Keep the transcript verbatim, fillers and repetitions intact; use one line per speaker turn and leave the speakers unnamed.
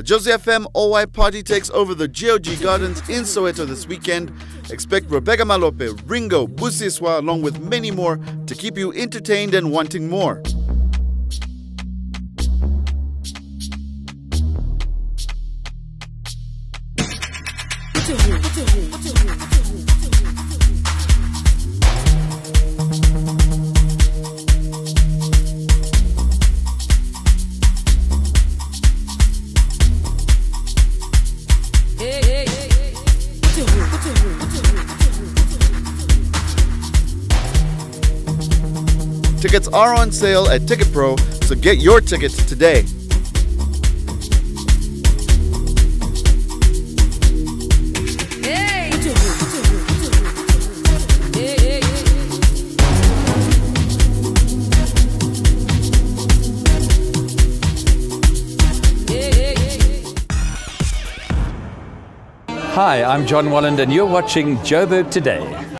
Josie F M all-white party takes over the Soweto Gardens in Soweto this weekend. Expect Rebecca Malope, Ringo, Busiswa, along with many more to keep you entertained and wanting more. Tickets are on sale at Ticket Pro, so get your tickets today.
Hi, I'm John Walland and you're watching Joburg Today.